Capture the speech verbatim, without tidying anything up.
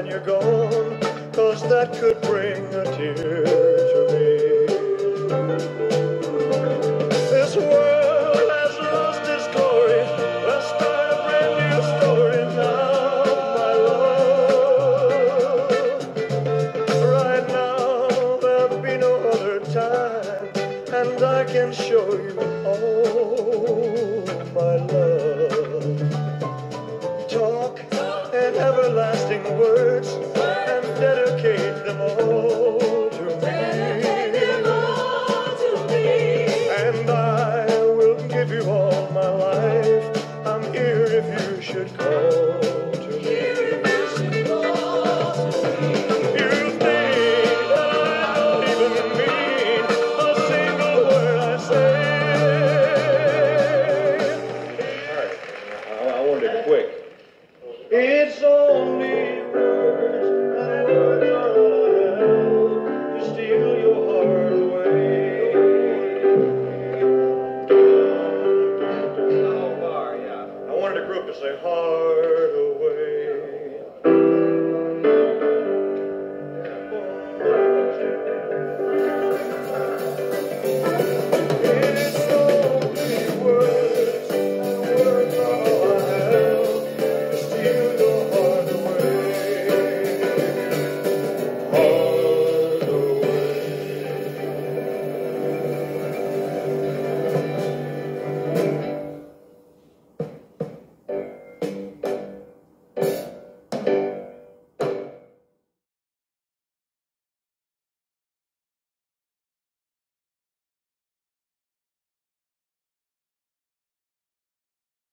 when you're gone, 'cause that could bring a tear to me. This world has lost its glory. Let's start a brand new story now, my love. Right now there'll be no other time, and I can show you all my love. Talk and everlasting words